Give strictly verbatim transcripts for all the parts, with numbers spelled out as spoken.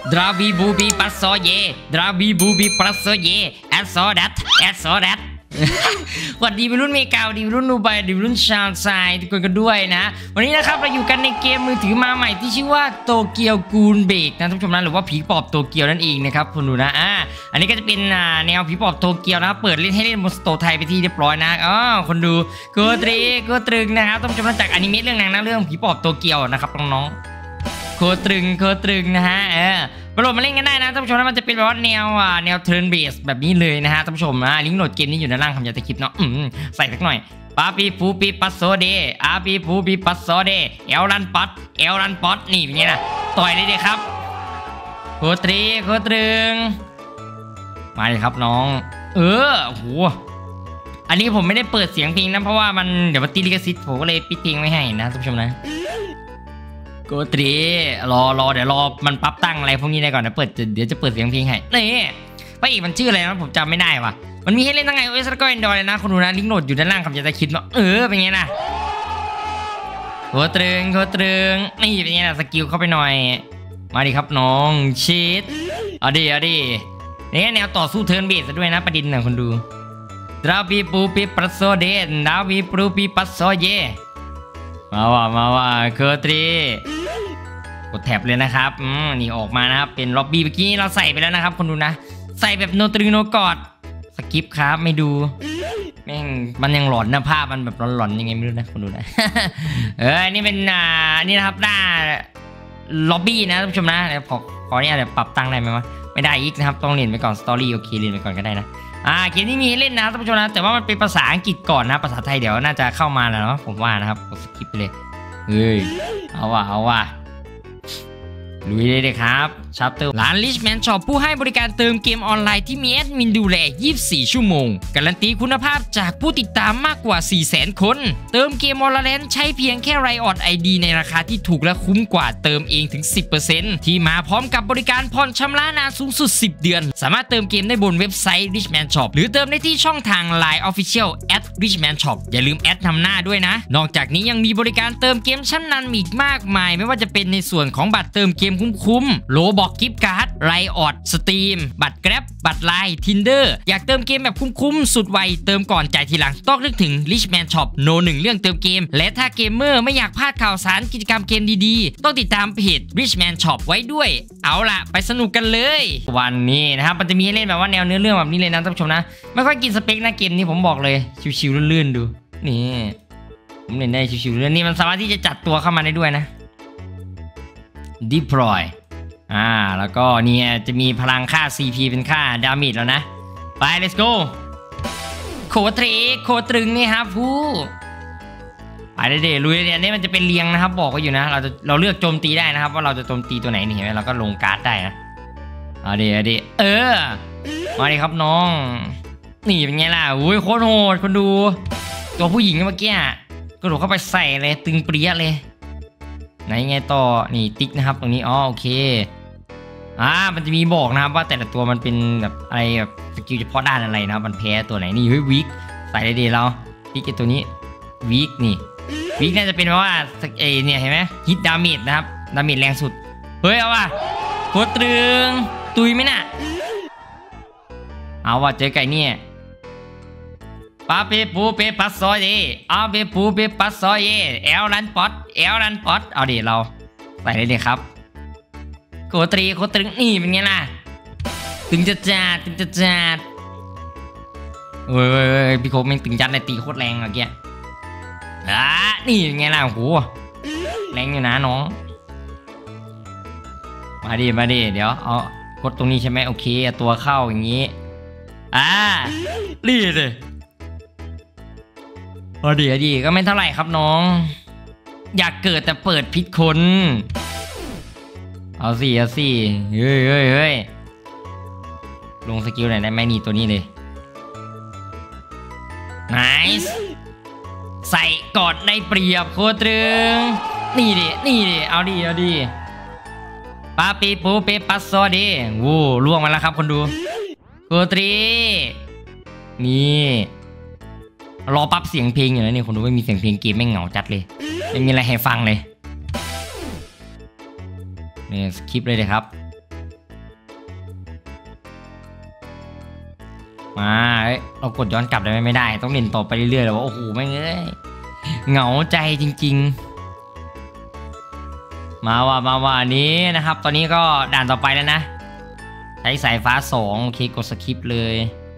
ดราบีบูบีปัสโซเยดราบีบูบีปัสโซเยแอดโซดัตแอดโซดัตสวัสดีวัยรุ่นเมกาดีวัยรุ่นนูไบดีวัยรุ่นชาวไซทุกคนกันด้วยนะวันนี้นะครับเราอยู่กันในเกมมือถือมาใหม่ที่ชื่อว่าโตเกียวกูนเบรกนะท่านผู้ชมนะหรือว่าผีปอบโตเกียวนั่นเองนะครับคุณดูนะอ่าอันนี้ก็จะเป็นแนวผีปอบโตเกียวนะเปิดเล่นให้เล่นบนสโตร์ไทยไปที่เรียบร้อยนะอ๋อคนดูก็ตรีก็ตรึงนะครับท่านผู้ชมจากอนิเมะเรื่องนางนะเรื่องผีปอบโตเกียวนะครับน้องๆโคตรึงโคตรึงนะฮะเออมาโหลดมาเล่นกันได้นะท่านผู้ชมนะมันจะเป็นแบบว่าแนวอ่าแนวเทิร์นเบสแบบนี้เลยนะฮะท่านผู้ชมนะลิงก์โหลดเกมนี้อยู่ในล่างคำยาตะคลิปเนาะใส่สักหน่อยปาปีปูปีปัสโซเดอาปีปูปีปัสโซเดเอลรันปัดเอลรันปัดนี่เป็นไงล่ะต่อยเลยเด็กครับโคตรีโคตรึงมาเลยครับน้องเออโหอันนี้ผมไม่ได้เปิดเสียงเพลงนะเพราะว่ามันเดี๋ยวมันตีลิขสิทธิ์ผมก็เลยปิดเพลงไว้ให้นะท่านผู้ชมนะโกตรีรอรอเดี๋ยวรอมันปรับตั้งอะไรพวกนี้ได้ก่อนนะเปิดเดี๋ยวจะเปิดเสียงเพลงให้นี่พระเอกมันชื่ออะไรนะผมจำไม่ได้ว่ะมันมีให้เล่นทั้งไงโอเอสแล้วก็แอนดรอยเลยนะคุณดูนะลิงก์โหลดอยู่ด้านล่างคำจะคิดว่าเออเป็นไงนะโคตรึงโคตรึงนี่เป็นไงนะสกิลเข้าไปหน่อยมาดิครับน้องชีตเอาดิเอาดินี่แนวต่อสู้เทิร์นเบสด้วยนะประเด็นนะคุณดูดราบีปูปีปัสโซเดนดราบีปูปีปัสโซเยมาว่ามาว่าโคตรีกดแท็บเลยนะครับอืมนี่ออกมานะครับเป็นล็อบบี้เมื่อกี้เราใส่ไปแล้วนะครับคุณดูนะใส่แบบโนตรึงโนกอดสกิปครับไม่ดูแม่งมันยังหลอนนะภาพมันแบบหลอนๆยังไงไม่รู้นะคุณดูนะ เออนี่เป็นอ่านี่นะครับหน้าล็อบบี้นะท่านผู้ชมนะเดี๋ยวขอขอเนี่ยเดี๋ยวปรับตั้งได้ไหมวะไม่ได้อีกนะครับต้องเรียนไปก่อนสตอรี่โอเคเรียนไปก่อนก็ได้นะอ่าเกมนี้มีให้เล่นนะท่านผู้ชมนะแต่ว่ามันเป็นภาษาอังกฤษก่อนนะภาษาไทยเดี๋ยวน่าจะเข้ามาแล้วเนาะผมว่านะครับกดสกิปไปเลยเฮ้ยเอาว่ะเอาว่ะลุยเลยเลยครับชัปเตอร์ร้าน Richman Shop ผู้ให้บริการเติมเกมออนไลน์ที่มีแอดมินดูแลยี่สิบสี่ชั่วโมงการันตีคุณภาพจากผู้ติดตามมากกว่า สี่แสน คนเติมเกมออนไลน์ใช้เพียงแค่ Riot ไอ ดี ในราคาที่ถูกและคุ้มกว่าเติมเองถึง สิบเปอร์เซ็นต์ ที่มาพร้อมกับบริการผ่อนชำระนานสูงสุดสิบเดือนสามารถเติมเกมได้บนเว็บไซต์ Richman Shop หรือเติมได้ที่ช่องทาง ไลน์ Official แอท Richman Shop อย่าลืมแอดนำหน้าด้วยนะนอกจากนี้ยังมีบริการเติมเกมชั้นนำอีกมากมายไม่ว่าจะเป็นในส่วนของบัตรเติมเกมคุ้มโลบอกกิฟต์การ์ดไรออดสตรีมบัตรแกร็บบัตรไลน์ทินเดอร์อยากเติมเกมแบบคุ้มๆสุดไวเติมก่อนจ่ายทีหลังต้องนึกถึง Richman Shop โนหนึ่งเรื่องเติมเกมและถ้าเกมเมอร์ไม่อยากพลาดข่าวสารกิจกรรมเกมดีๆต้องติดตามเพจ Richman Shop ไว้ด้วยเอาล่ะไปสนุกกันเลยวันนี้นะครับมันจะมีให้เล่นแบบว่าแนวเนื้อเรื่องแบบนี้เลยนะท่านผู้ชมนะไม่ค่อยกินสเปคนะเกมนี้ผมบอกเลยชิวๆลื่นๆดูนี่ผมเล่นได้ชิวๆเรื่องนี้มันสามารถที่จะจัดตัวเข้ามาได้ด้วยนะ Deployอ่าแล้วก็เนี่ยจะมีพลังค่า ซี พี เป็นค่าดาเมจแล้วนะไป let's go โคตรีโคตรึงนี่ครับผู้ไปเด็ดๆลุยเนี่ยนี่มันจะเป็นเรียงนะครับบอกไว้อยู่นะเราจะเราเลือกโจมตีได้นะครับว่าเราจะโจมตีตัวไหนนี่เห็นไหมเราก็ลงการ์ดได้นะเอาดิเอาดิเออมาดิครับน้องนี่เป็นไงล่ะอุ้ยโคตรโหดคนดูตัวผู้หญิงเมื่อกี้กระโดดเข้าไปใส่เลยตึงเปรี้ยเลยไหนไงต่อนี่ติ๊กนะครับตรงนี้อ๋อโอเคอ่ามันจะมีบอกนะครับว่าแต่ละตัวมันเป็นแบบอะไรแบบสกิลเฉพาะด้านอะไรนะครับมันแพ้ตัวไหนนี่เฮ้ยวิกใส่ได้ดีเราติ๊กไอตัวนี้วิกนี่วิกน่าจะเป็นเพราะว่าเอเนี่ยเห็นไหมฮิตดาเมจนะครับดาเมจแรงสุดเฮ้ยเอาว่ะโคตรตรึงตุยไหมน่ะเอาว่ะเจอไก่เนี่ยปาเปปูเปปัสซอยดีอาเปปูเปปัสซอยเอลรันปอดเอลรันปอดเอาดิเราใส่เลยเลยครับโคตรีโคตรึงนี่เป็นไงล่ะตึงจัดจัดตึงจัดจัดเฮ้ยพี่โคไม่ตึงจัดเลยตีโคตรแรงเมื่อกี้อ่ะนี่เป็นไงล่ะโหแรงอยู่นะน้องมาดิมาดิเดี๋ยวเอากดตรงนี้ใช่ไหมโอเคตัวเข้าอย่างนี้อ่ารีดเลยพอดีดีก็ไม่เท่าไหร่ครับน้องอยากเกิดแต่เปิดพิษคนเอาสิเอาสิเฮ้ยเฮ้ยเฮ้ยลงสกิลไหนได้ไหมนี่ตัวนี้เลยไนส์ใส่กอดได้เปรียบโคตรึงนี่ดินี่ดิเอาดิเอาดิปาปีปูเปปัสโซดิวู้ล่วงมาแล้วครับคนดูโคตรีนี่รอปั๊บเสียงเพลงอยู่นะนี่คนดูไม่มีเสียงเพลงเกมไม่เหงาจัดเลยไม่มีอะไรให้ฟังเลยนี่สคริปเลยเลยครับมาเรากดย้อนกลับได้ไหมไม่ได้ต้องเล่นต่อไปเรื่อยๆแล้วว่าโอ้โหไม่เอ้ยเหงาใจจริงๆมาว่ามาว่านี้นะครับตอนนี้ก็ด่านต่อไปแล้วนะใช้สายฟ้าสองโอเคกดสคิปเลย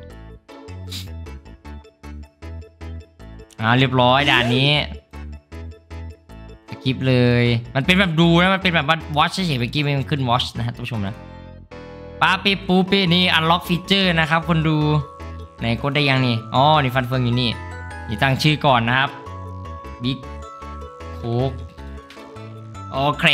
อ่าเรียบร้อยด่านนี้สคิปเลยมันเป็นแบบดูนะมันเป็นแบบว่าวอชเฉยๆเมื่อกี้มันขึ้นวอชนะฮะท่านผู้ชมนะป้าปีปูปีนี่อันล็อกฟีเจอร์นะครับคนดูไหนกดได้ยังนี่อ๋อนี่ฟันเฟืองอยู่นี่นี่ตั้งชื่อก่อนนะครับบิ๊กโคกโอเค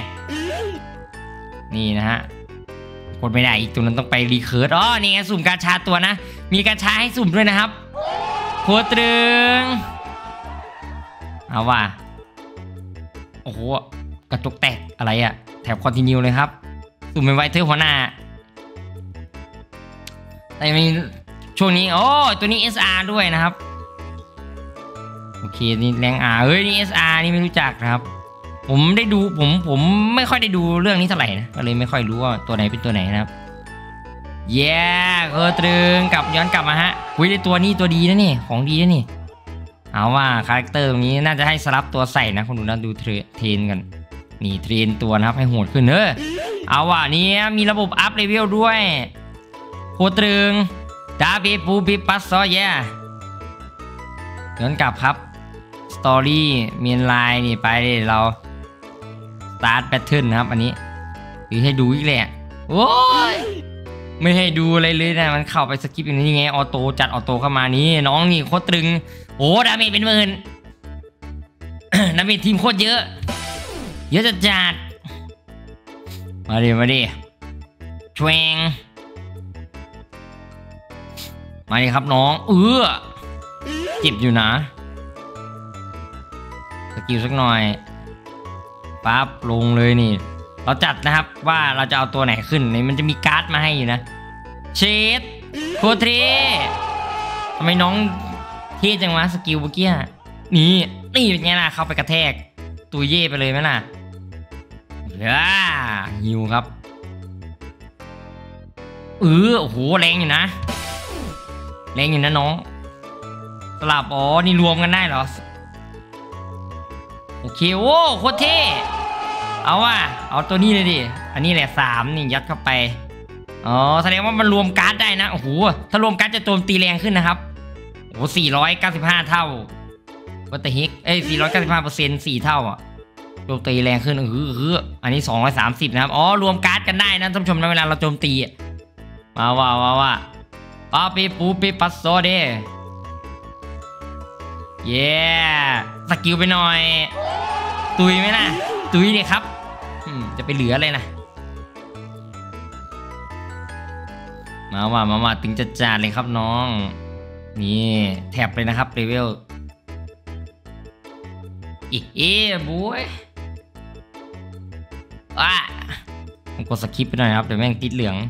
นี่นะฮะกดไม่ได้อีกตัวนั้นต้องไปรีเคิร์ดอ๋อนี่ไงสุ่มกาชาตัวนะมีกาชาให้สุ่มด้วยนะครับโคตรึงเอาว่ะโอ้โหกระจกแตกอะไรอะแถบคอนติเนียเลยครับสุ่มเป็นไวเทอร์หัวหน้าแต่มีช่วงนี้โอ้ตัวนี้ เอส อาร์ ด้วยนะครับโอเคนี่แรง R เฮ้ยนี่ เอส อาร์ นี่ไม่รู้จักนะครับผมได้ดูผมผมไม่ค่อยได้ดูเรื่องนี้เท่าไหร่นะก็เลยไม่ค่อยรู้ว่าตัวไหนเป็นตัวไหนนะครับเย้เออตรึงกลับย้อนกลับมาฮะอุ้ยได้ตัวนี้ตัวดีนะนี่ของดีนะนี่เอาว่าคาแรคเตอร์ตรงนี้น่าจะให้สลับตัวใส่นะคุณดูนะดูเทรนกันนี่เทรนตัวนะครับให้โหดขึ้นเออเอาว่านี้มีระบบอัพเลเวลด้วยโคตรึงดาบีปูบีปัสซอเย่ย้อนกลับครับสตอรี่เมียนไลน์นี่ไปเราสตาร์ทแพทเทิร์นนะครับอันนี้หรือให้ดูอีกแหละโอ้ยไม่ให้ดูอะไรเลยนะมันเข้าไปสกิปอย่างนี้ไงออโต้จัดออโต้เข้ามานี้น้องนี่โคตรตรึงโอ้ดาเมจเป็นหมื่น ดาเมจทีมโคตรเยอะเยอะจัดจัดมาดิมาดิชวงมาดิครับน้องเออเจ็บอยู่นะสกิลสักหน่อยปั๊บลงเลยนี่เราจัดนะครับว่าเราจะเอาตัวไหนขึ้นนี่มันจะมีการ์ดมาให้อยู่นะเชดโคตรทำไมน้องเท่จังวะสกิลเมื่อกี้นี่นี่เป็นไงล่ะเข้าไปกระแทกตัวเย่ไปเลยไหมล่ะอ่าฮิวครับเออโอ้โหแรงอยู่นะแรงอยู่นะน้องสลับอ๋อนี่รวมกันได้เหรอโอเคโอ้โคตรเท่เอาว่ะเอาตัวนี้เลยดิอันนี้แหละสามนี่ยัดเข้าไปอ๋อแสดงว่ามันรวมการ์ดได้นะโอ้โหถ้ารวมการ์ดจะโจมตีแรงขึ้นนะครับโอ้สี่ร้อยเก้าสิบห้าเท่าวัตถุฮิกเอ้ยสี่ร้อยเก้าสิบห้าเปอร์เซ็นต์สี่เท่าอ่ะโจมตีแรงขึ้นเออเอออันนี้สองร้อยสามสิบนะครับอ๋อรวมการ์ดกันได้นะท่านผู้ชมนะเวลาเราโจมตีมาว่าว่าว่าป้าปีปูปีปัสโซเดเย้สกิลไปหน่อยตุยไหมนะตุยดิครับจะไปเหลืออะไรนะมาว่ามาว่าถึงจะจานเลยครับน้องนี่แถบเลยนะครับเลเวลอีเอ๋บุ้ยอ่ะผมกดสคิปไปหน่อยครับเดี๋ยวแม่งติดเหลือง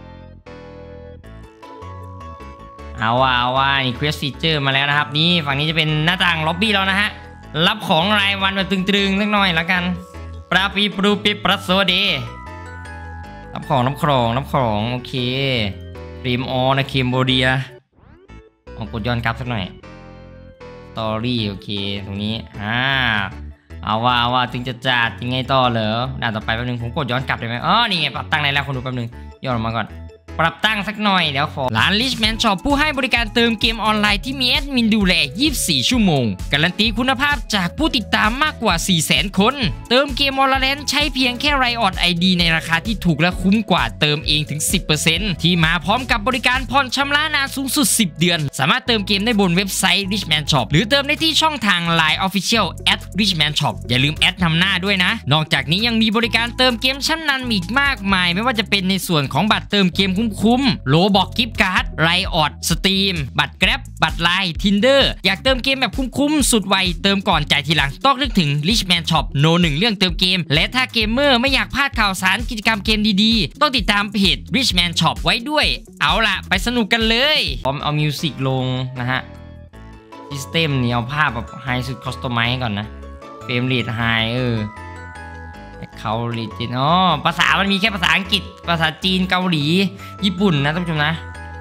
เอาว่าเอาว่านี่เควสฟีเจอร์มาแล้วนะครับนี่ฝั่งนี้จะเป็นหน้าต่างล็อบบี้แล้วนะฮะรับของรายวันแบบตึงๆสักหน่อยแล้วกันปราปีปรูปิปรัสโซเดรับของรับของรับของโอเคพรีมออนะเคมโบเดียลองกดย้อนกลับสักหน่อยสตอรี่โอเคตรงนี้อ่าเอาว่าเอาว่าจึงจะจัดยังไงต่อเหรอด่านต่อไปแป๊บนึงผมกดย้อนกลับได้ไหมอ๋อนี่ไงปรับตั้งได้แล้วคนดูแป๊บนึงย้อนออกมาก่อนปรับตั้งสักหน่อยเดี๋ยวขอร้าน Richman Shop ผู้ให้บริการเติมเกมออนไลน์ที่มีแอดมินดูแลยี่สิบสี่ชั่วโมงการันตีคุณภาพจากผู้ติดตามมากกว่า สี่แสน คนเติมเกมออนไลน์ใช้เพียงแค่ไรออด ไอ ดี ในราคาที่ถูกและคุ้มกว่าเติมเองถึง สิบเปอร์เซ็นต์ ที่มาพร้อมกับบริการผ่อนชำระนานสูงสุดสิบเดือนสามารถเติมเกมได้บนเว็บไซต์ Richman Shop หรือเติมได้ที่ช่องทาง ไลน์ Official แอท Richman Shop อย่าลืมแอดนำหน้าด้วยนะนอกจากนี้ยังมีบริการเติมเกมชั้นนำอีกมากมายไม่ว่าจะเป็นในส่วนของบัตรเติมเกมคุ้มๆโลบอกกิฟต์การ์ดไรออดสตรีมบัตรแกร็บบัตรไลน์ทินเดอร์อยากเติมเกมแบบคุ้มๆสุดไวเติมก่อนจ่ายทีหลังต้องนึกถึง Richman Shop โนหนึ่งเรื่องเติมเกมและถ้าเกมเมอร์ไม่อยากพลาดข่าวสารกิจกรรมเกมดีๆต้องติดตามเพจ Richman Shop ไว้ด้วยเอาล่ะไปสนุกกันเลยพร้อมเอามิวสิกลงนะฮะซิสเต็มนี่เอาภาพแบบไฮสุดคอสตอมไมซ์ก่อนนะเฟรมเรทไฮเออเขาลีจินอ๋อภาษามันมีแค่ภาษาอังกฤษภาษาจีนเกาหลีญี่ปุ่นนะท่านผู้ชมนะ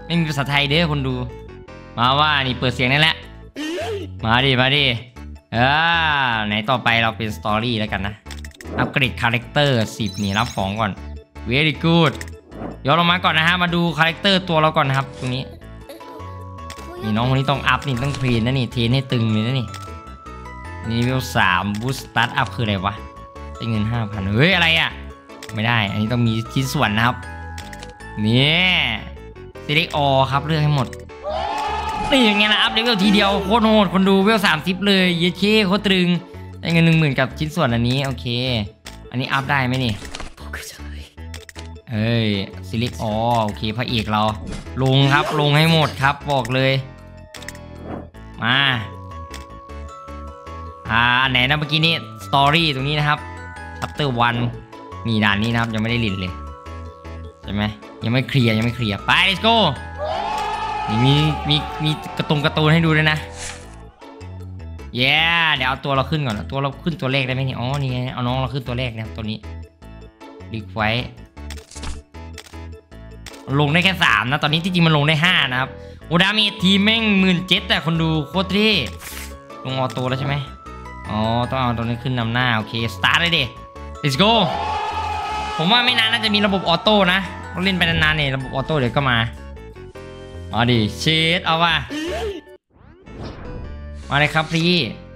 ไม่มีภาษาไทยเด้อคนดูมาว่านี่เปิดเสียงนั่นแหละมาดิมาดิเออไหนต่อไปเราเป็นสตอรี่แล้วกันนะอัปเกรดคาแรคเตอร์สิบนี่รับของก่อน very good ย้อนลงมาก่อนนะฮะมาดูคาแรคเตอร์ตัวเราก่อนนะครับตรงนี้นี่น้องคนนี้ต้องอัพนี่ต้องเทรนนะนี่เทรนให้ตึงเลยนะนี่นี่เลเวลสามบูสต์สตาร์ทอัพคืออะไรวะได้เงินห้าพันเฮ้ยอะไรอ่ะไม่ได้อันนี้ต้องมีชิ้นส่วนนะครับนี่เซเล็กออครับเลือกให้หมดนี่อย่างเงี้ยนะอัพเลเวลทีเดียวโคตรโหดคนดูเวลสามสิบเลยเย้เช่โคตรตรึงได้เงินหนึ่งหมื่นกับชิ้นส่วนอันนี้โอเคอันนี้อัพได้ไหมนี่เอ้ยซิลิกอ๋อโอเคพระเอกเราลงครับลงให้หมดครับบอกเลยมาอ่าไหนนะเมื่อกี้นี้สตอรี่ตรงนี้นะครับชัปเตอร์วันนี่ด่านนี้นะครับยังไม่ได้ลินเลยใช่ไหมยังไม่เคลียร์ยังไม่เคลียร์ไป let's go นี่มีมีมีกระตุงกระตูนให้ดูด้วยนะเย้เดี๋ยวเอาตัวเราขึ้นก่อนตัวเราขึ้นตัวเลขได้ไหมนี่อ๋อนี่ไงเอาน้องเราขึ้นตัวเลขนะครับตัวนี้ลิกไว้ลงได้แค่สามนะตอนนี้ที่จริงมันลงได้ห้านะครับโอดามีทีมแม่งหมื่นเจ็ดแต่คนดูโคตรเท่ลงออโต้แล้วใช่ไหมอ๋อต้องเอาตัวนี้ขึ้นนำหน้าโอเคสตาร์ทเลยดิ let's go ผมว่าไม่นานน่าจะมีระบบออโต้นะเราเล่นไปนานๆเนี่ยระบบออโต้เดี๋ยวก็มาอ๋อดิเชดเอาว่ะมาเลยครับพี่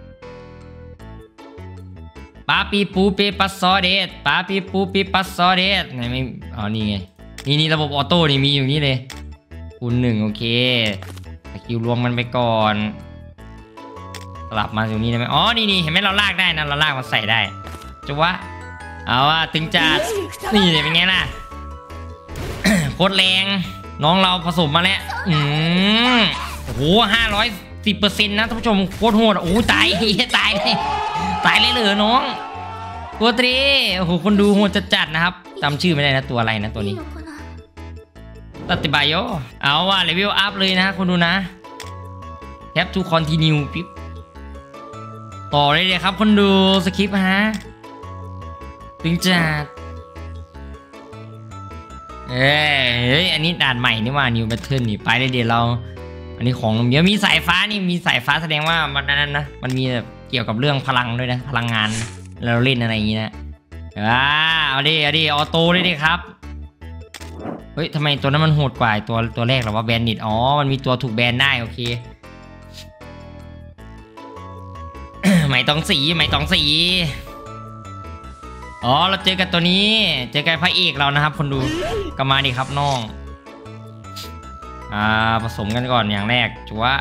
ปาปีปูปีปัสซอเดตปาปีปูปีปัสซอเดตไหนไม่อ๋อนี่ไงนี่นี่ระบบออโต้นี่มีอยู่นี่เลยคูณหนึ่งโอเคสกิลรวมมันไปก่อนสลับมาตรงนี้ได้ไหมอ๋อนี่นี่เห็นไหมเราลากได้นะเราลากมาใส่ได้จุ๊วะเอาว่าตึงจัดนี่เป็นไงล่ะ โคตรแรงน้องเราผสมมาแล้วอืมโอ้โหห้าร้อยสิบเปอร์เซ็นต์นะท่านผู้ชมโคตรโหดโอ้ตายตายเลยตายเลยเหรอน้องตัวตรีโอ้โหคนดูโหดจัดๆนะครับจำชื่อไม่ได้นะตัวอะไรนะตัวนี้ตัดติบายโยเอาว่าเลเวลอัพเลยนะคนดูนะแทบทูคอนติเนียปิ๊บต่อเลยเลยครับคนดูสคริปต์ฮะตึงจัดเอ้ยอันนี้ด่านใหม่นี่ว่านิวแบทเทิลนี่ไปเลยเดี๋ยวเราอันนี้ของเดี๋ยวมีสายฟ้านี่มีสายฟ้าแสดงว่ามันนั้นนะมันมีแบบเกี่ยวกับเรื่องพลังด้วยนะพลังงานเราเล่นอะไรอย่างนี้นะอ่าเอาดิเอาดิออโต้เลยดิครับเฮ้ยทำไมตัวนั้นมันโหดกว่าตัวตัวแรกหรอว่าแบนนิดอ๋อมันมีตัวถูกแบนได้โอเค ไม่ต้องสีไม่ต้องสีอ๋อเราเจอกันตัวนี้เจอกันพระเอกเรานะครับคนดูก็มาดิครับน้องอ่าผสมกันก่อนอย่างแรกจัว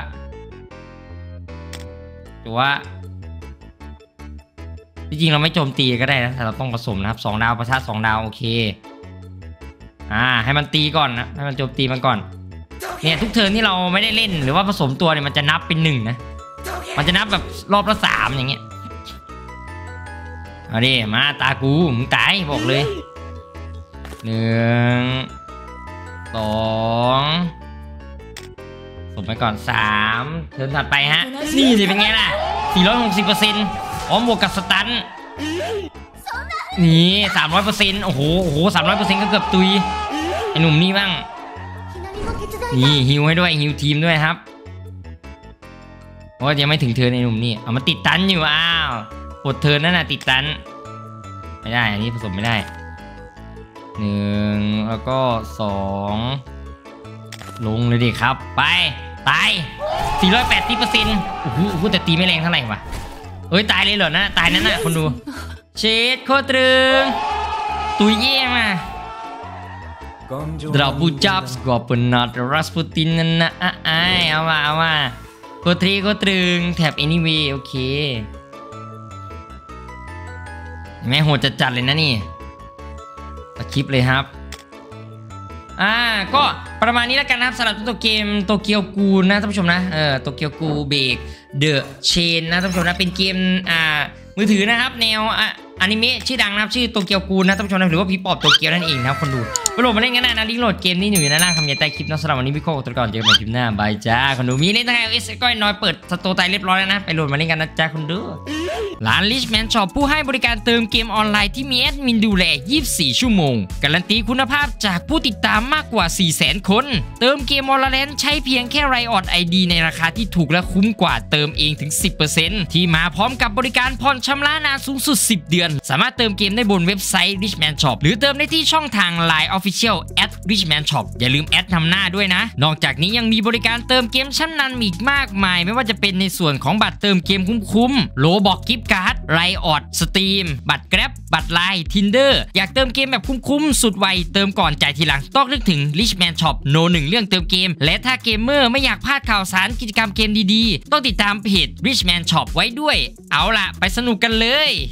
จัวจริงๆเราไม่โจมตีก็ได้นะแต่เราต้องผสมนะครับสองดาวประชาสองดาวโอเคอ่าให้มันตีก่อนนะให้มันโจมตีมันก่อนเนี่ยทุกเทิร์นที่เราไม่ได้เล่นหรือว่าผสมตัวเนี่ยมันจะนับเป็นหนึ่งนะมันจะนับแบบรอบละสามอย่างเงี้ยเอาดิมาตากูมึงตายบอกเลยหนึ่งสองสมไปก่อนสามเทิร์นถัดไปฮะนี่สิเป็นไงล่ะสี่ร้อยหกสิบเปอร์เซ็นต์พร้อมบวกกับสตันนี่สามร้อยเปอร์เซ็นต์โอ้โหโอ้โหสามร้อยเปอร์เซ็นต์ก็เกือบตุยไอหนุ่มนี่บ้างนี่ฮิวให้ด้วยฮิวทีมด้วยครับเพราะยังไม่ถึงเทิร์นไอหนุ่มนี่เอามาติดตันอยู่อ้าวกดเทิร์นนั่นน่ะติดตันไม่ได้อันนี้ผสมไม่ได้หนึ่งแล้วก็สองลงเลยดิครับไปตายสี่ร้อยแปดสิบเปอร์เซ็นต์โอ้โหแต่ตีไม่แรงเท่าไหร่วะเอ้ยตายเลยเหรอนะตายนั่นน่ะคนดูเชดโคตรตรึงตุยเย่มาดราบูจับสกอร์ปนัดรัสปูตินนั่นนะไอ้เอามาเอามาโคตรทีโคตรตรึงแถบ anyway โอเคแม่โหดจัดๆเลยนะนี่ตัดคลิปเลยครับอ่าก็ประมาณนี้แล้วกันนะครับสำหรับตัวเกมโตเกียวกูนะท่านผู้ชมนะเออโตเกียวกูเบรกเดอะเชนนะท่านผู้ชมนะเป็นเกมอ่ามือถือนะครับแนวอนิเมะชื่อดังนะครับชื่อโตเกียวกูลนะท่านผู้ชมนะหรือว่าผีปอบโตเกียวนั่นเองนะครับคนดูไปโหลดมาเล่นกันได้นะลิงก์โหลดเกมนี้อยู่ด้านล่างคำยันใต้คลิปนะสำหรับวันนี้พี่โคตัวก่อนเจอกันใหม่คลิปหน้าบายจ้าคนดูมีเล่นทั้ง ไอ โอ เอส ก้อยน้อยเปิดสโตร์ไตเรียบร้อยแล้วนะไปโหลดมาเล่นกันนะจ้าคนดูร้าน Richman Shop ผู้ให้บริการเติมเกมออนไลน์ที่มีแอดมินดูแลยี่สิบสี่ชั่วโมงการันตีคุณภาพจากผู้ติดตามมากกว่า สี่แสน คนเติมเกมออนไลน์ใช้เพียงแค่ Riot ไอ ดี ในราคาที่ถูกและคุ้มกว่าเติมเองถึง สิบเปอร์เซ็นต์ ที่มาพร้อมกับบริการผ่อนชำระนานสูงสุดสิบเดือนสามารถเติมเกมได้บนเว็บไซต์ Richman Shop หรือเติมได้ที่ช่องทาง ไลน์ Official แอท Richman Shop อย่าลืมแอดนำหน้าด้วยนะนอกจากนี้ยังมีบริการเติมเกมชั้นนำอีกมากมายไม่ว่าจะเป็นในส่วนของบัตรเติมเกมคุ้มๆโลบอกกิฟต์การ์ด Riot สตรีมบัตร Grab บัตร ไลน์ Tinder อยากเติมเกมแบบคุ้มๆสุดไวเติมก่อนจ่ายทีหลังต้องนึกถึง Richman Shop โนหนึ่งเรื่องเติมเกมและถ้าเกมเมอร์ไม่อยากพลาดข่าวสารกิจกรรมเกมดีๆต้องติดตามเพจ Richman Shop ไว้ด้วยเอาล่ะไปสนุกกันเลย